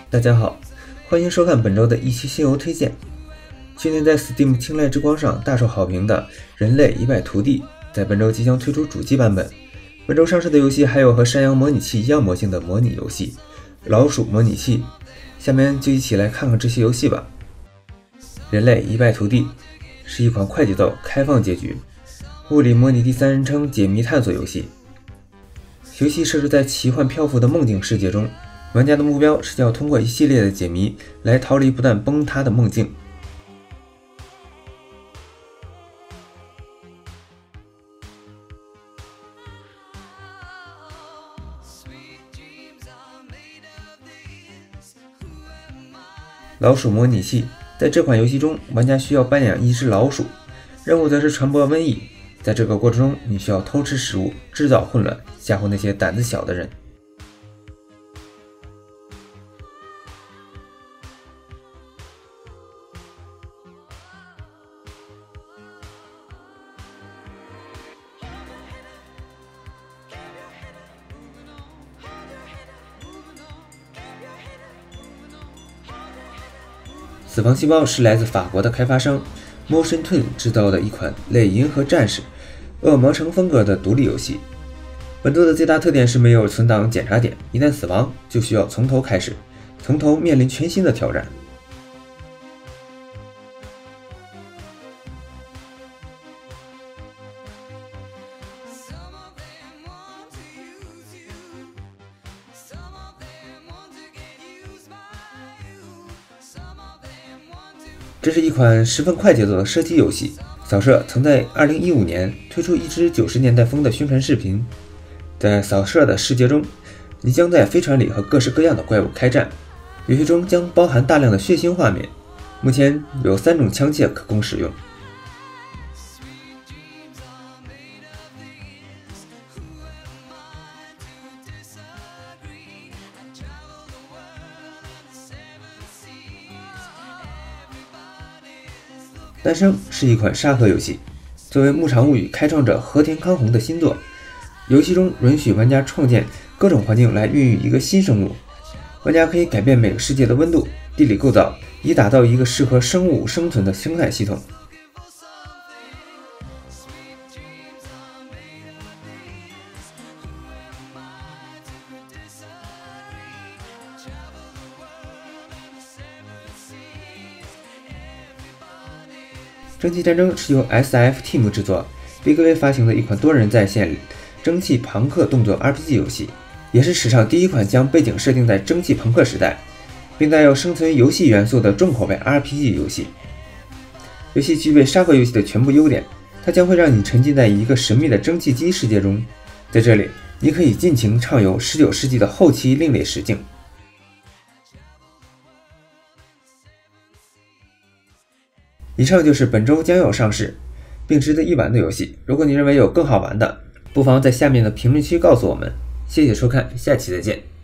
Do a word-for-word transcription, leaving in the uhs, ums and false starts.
大家好，欢迎收看本周的一期新游推荐。去年在 Steam 青睐之光上大受好评的《人类一败涂地》，在本周即将推出主机版本。本周上市的游戏还有和山羊模拟器一样魔性的模拟游戏《老鼠模拟器》。下面就一起来看看这些游戏吧。《人类一败涂地》是一款快节奏、开放结局、物理模拟第三人称解谜探索游戏。游戏设置在奇幻漂浮的梦境世界中，玩家的目标是要通过一系列的解谜来逃离不断崩塌的梦境。老鼠模拟器，在这款游戏中，玩家需要扮演一只老鼠，任务则是传播瘟疫。在这个过程中，你需要偷吃食物，制造混乱，吓唬那些胆子小的人。死亡细胞是来自法国的开发商 Motion Twin 制造的一款类银河战士、恶魔城风格的独立游戏。本作的最大特点是没有存档检查点，一旦死亡就需要从头开始，从头面临全新的挑战。这是一款十分快节奏的射击游戏。扫射曾在二零一五年推出一支九十年代风的宣传视频。在扫射的世界中，你将在飞船里和各式各样的怪物开战。游戏中将包含大量的血腥画面。目前有三种枪械可供使用。诞生是一款沙盒游戏，作为牧场物语开创者和田康弘的新作。游戏中允许玩家创建各种环境来孕育一个新生物，玩家可以改变每个世界的温度、地理构造，以打造一个适合生物生存的生态系统。蒸汽战争是由 S F Team 制作、Big V 发行的一款多人在线蒸汽朋克动作 R P G 游戏，也是史上第一款将背景设定在蒸汽朋克时代，并带有生存游戏元素的重口味 R P G 游戏。游戏具备沙盒游戏的全部优点，它将会让你沉浸在一个神秘的蒸汽机世界中，在这里，你可以尽情畅游十九世纪的后期另类实境。以上就是本周将要上市并值得一玩的游戏。如果你认为有更好玩的，不妨在下面的评论区告诉我们。谢谢收看，下期再见。